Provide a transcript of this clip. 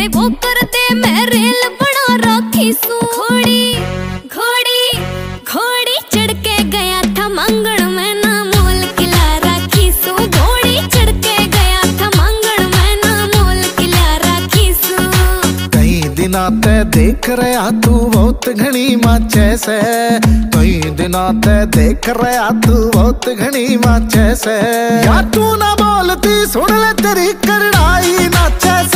वो कर दे मैं रेल बना रखी सू। घोड़ी घोड़ी घोड़ी चढ़ के गया था मंगल में ना मोल किला रखी सू। घोड़ी चढ़ के गया था मंगल में ना मोल किला रखी सू। कई दिना ते देख रहा तू बहुत घनी माचे से। कई दिना ते देख रहा तू बहुत घनी माचे से। या तू ना बोलती सुन ले तेरी करड़ाई नाचे